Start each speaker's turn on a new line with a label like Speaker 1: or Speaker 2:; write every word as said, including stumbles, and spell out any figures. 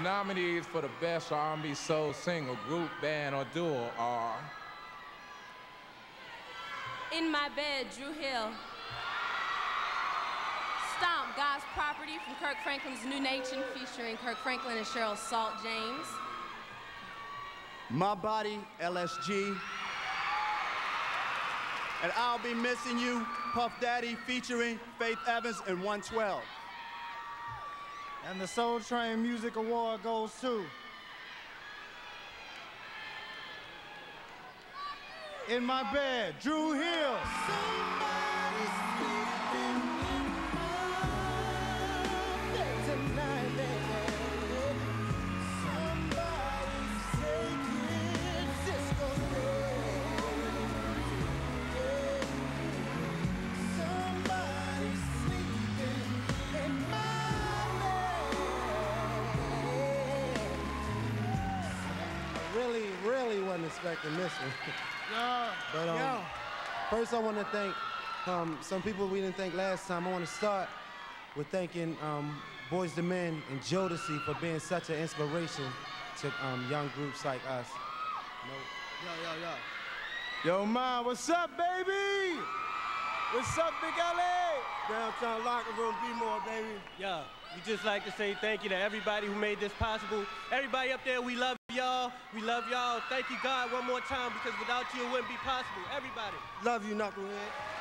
Speaker 1: nominees for the Best R and B Soul Single, Group, Band, or Duo are...
Speaker 2: In My Bed, Drew Hill. Stomp, God's Property from Kirk Franklin's New Nation, featuring Kirk Franklin and Cheryl Salt James.
Speaker 3: My Body, L S G. And I'll Be Missing You, Puff Daddy, featuring Faith Evans and one twelve.
Speaker 4: And the Soul Train Music Award goes to... In My Bed, Drew Hill.
Speaker 5: Really, really wasn't expecting this one.
Speaker 4: Yeah.
Speaker 5: But um,
Speaker 4: yeah.
Speaker 5: first I want to thank um, some people we didn't thank last time. I want to start with thanking um, Boyz two Men and Jodeci for being such an inspiration to um, young groups like us.
Speaker 4: No. Yo, yo, yo. Yo, man, what's up, baby? What's up, Big L A? Downtown locker room, be more, baby.
Speaker 6: Yeah, we just like to say thank you to everybody who made this possible. Everybody up there, we love y'all. We love y'all. Thank you, God, one more time, because without you, it wouldn't be possible. Everybody.
Speaker 4: Love you, Knucklehead.